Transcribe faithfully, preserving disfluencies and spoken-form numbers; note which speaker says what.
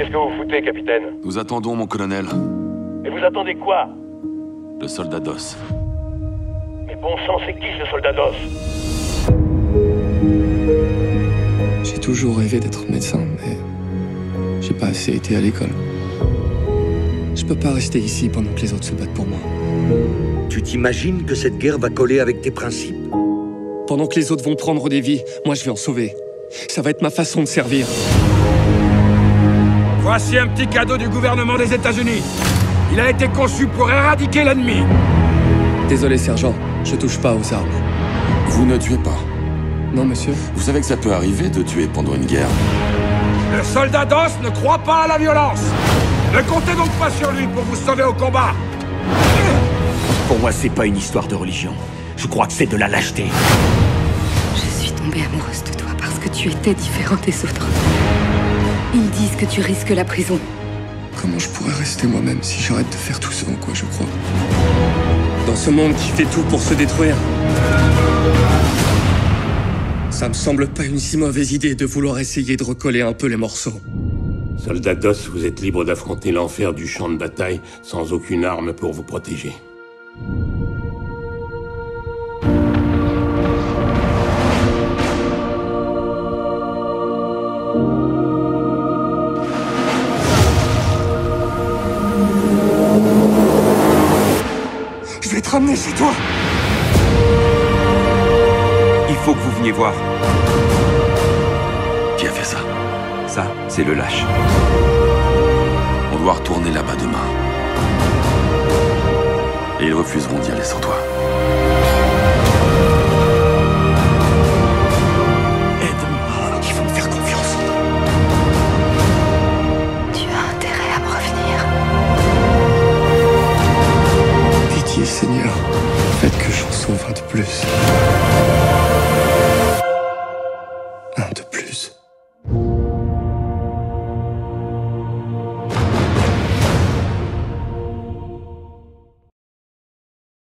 Speaker 1: que vous foutez, capitaine?
Speaker 2: Nous attendons, mon colonel.
Speaker 1: Et vous attendez quoi?
Speaker 2: Le soldat d'os.
Speaker 1: Mais bon sang, c'est qui ce soldat d'os?
Speaker 3: J'ai toujours rêvé d'être médecin, mais j'ai pas assez été à l'école. Je peux pas rester ici pendant que les autres se battent pour moi.
Speaker 4: Tu t'imagines que cette guerre va coller avec tes principes?
Speaker 3: Pendant que les autres vont prendre des vies, moi je vais en sauver. Ça va être ma façon de servir.
Speaker 5: Voici un petit cadeau du gouvernement des États-Unis. Il a été conçu pour éradiquer l'ennemi.
Speaker 3: Désolé, sergent, je touche pas aux armes.
Speaker 2: Vous ne tuez pas.
Speaker 3: Non, monsieur.
Speaker 2: Vous savez que ça peut arriver de tuer pendant une guerre.
Speaker 5: Le soldat d'os ne croit pas à la violence. Ne comptez donc pas sur lui pour vous sauver au combat.
Speaker 6: Pour moi, c'est pas une histoire de religion. Je crois que c'est de la lâcheté.
Speaker 7: Je suis tombée amoureuse de toi parce que tu étais différent des autres. Ils disent que tu risques la prison.
Speaker 3: Comment je pourrais rester moi-même si j'arrête de faire tout ce en quoi je crois? Dans ce monde qui fait tout pour se détruire. Ça me semble pas une si mauvaise idée de vouloir essayer de recoller un peu les morceaux.
Speaker 8: Soldat d'os, vous êtes libre d'affronter l'enfer du champ de bataille sans aucune arme pour vous protéger.
Speaker 3: Je vais te ramener chez toi.
Speaker 6: Il faut que vous veniez voir.
Speaker 2: Qui a fait ça?
Speaker 6: Ça, c'est le lâche.
Speaker 2: On doit retourner là-bas demain. Et ils refuseront d'y aller sans toi.
Speaker 3: Aide-moi, il faut me faire confiance.
Speaker 7: Tu as intérêt à me revenir.
Speaker 3: Pitié, Seigneur, faites que j'en sauve un de plus.